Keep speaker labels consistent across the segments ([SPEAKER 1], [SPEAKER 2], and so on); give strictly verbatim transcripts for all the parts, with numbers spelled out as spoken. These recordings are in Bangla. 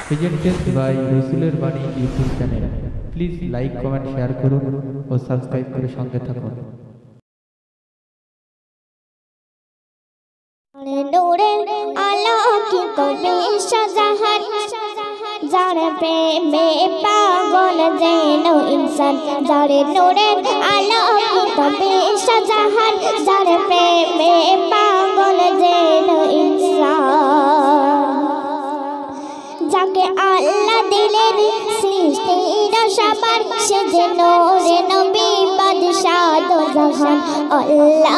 [SPEAKER 1] প্রেজেন্টেড বাই রসুলের বাণী YouTube channel. Please like comment share করুন ও সাবস্ক্রাইব করে সঙ্গে থাকুন।
[SPEAKER 2] নূরের আলোকিত বিশ্বজাহান, যার প্রেমে পাগল যেন ইনসান। যার নূরের আলোকিত বিশ্বজাহান, যার প্রেমে পাগল যেন ইনসান। যাকে আল্লাহ দিলেন সৃষ্টির সবার, সে যে নূরে নবী বাদশাহ দো জাহান। আল্লাহ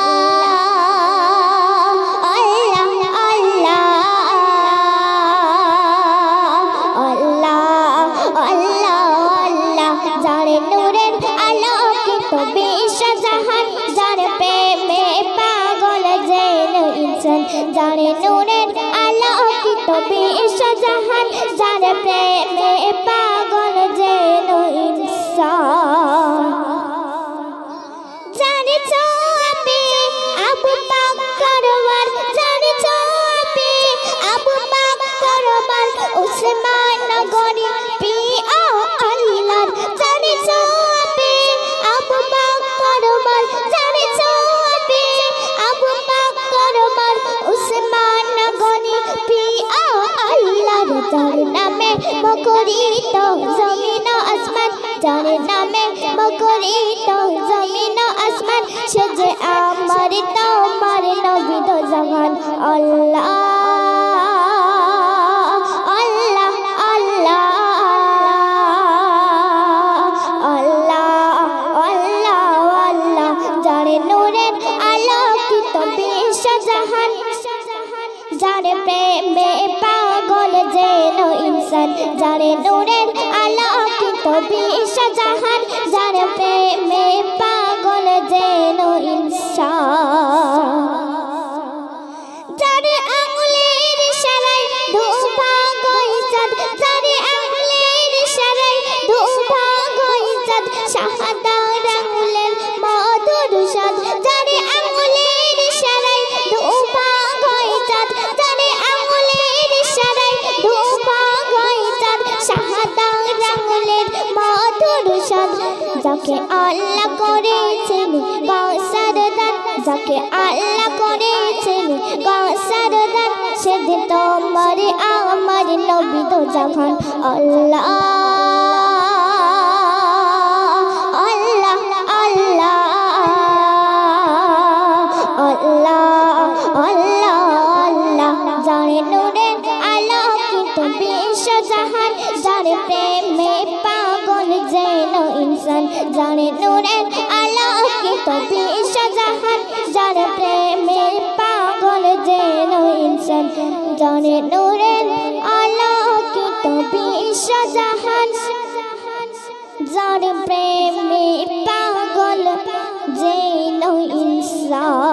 [SPEAKER 2] जाने नूरेर आलोकित विश्वजाहान, जार प्रेमे पागल जेन इंसान। जाने छापे आबू बकर वार, जाने छापे आबू बकर वार, उस्मान गनी पिया अल्लाह। जाने छापे आबू बकर वार, जाने छापे आबू बकर वार, उस्मान गनी पिया अल्लाह। जान नामे मकरित जमीन आसमान, जान नामे मकरित जमीन आसमान। से जे आमार तोमार नबी दो जहान। अल्लाह अल्लाह अल्लाह अल्लाह अल्लाह अल्लाह। जाने नूरेर आलोकित विश्वजाहान, जाने प्रेमे पागल जेन इंसान। जाने नूरेर आलोकित विश्वजाहान, जाने प्रेमे पागल जेन इंसान। जाने आंगुलेर इशाराय धोपा गई चाँद, जाने आंगुलेर इशाराय धोपा गई चाँद। शाहादात आंगुलेर मधुर स्वाद, जाने आंगुलेर इशाराय धोपा गई चाँद, जाने आंगुलेर इशाराय धोपा गई चाँद। शाहादात आंगुलेर मधुर स्वाद। যাকে আল্লাহ করেছেন কাউসার দান, যাকে আল্লাহ করেছেন কাউসার দান, সে যে তোমার আমার নবী দো জাহান। আল্লাহ আল্লাহ আল্লাহ আল্লাহ আল্লাহ আল্লাহ। জানে নূরের আলোকিত বিশ্বজাহান, যার প্রেমে পাগল যেন ইনসান। জানে নূরের আলোকিত বিশ্বজাহান, যার প্রেমে পাগল যেন ইনসান। জানে নূরের আলোকিত বিশ্বজাহান, যার প্রেমে পাগল যেন ইনসান।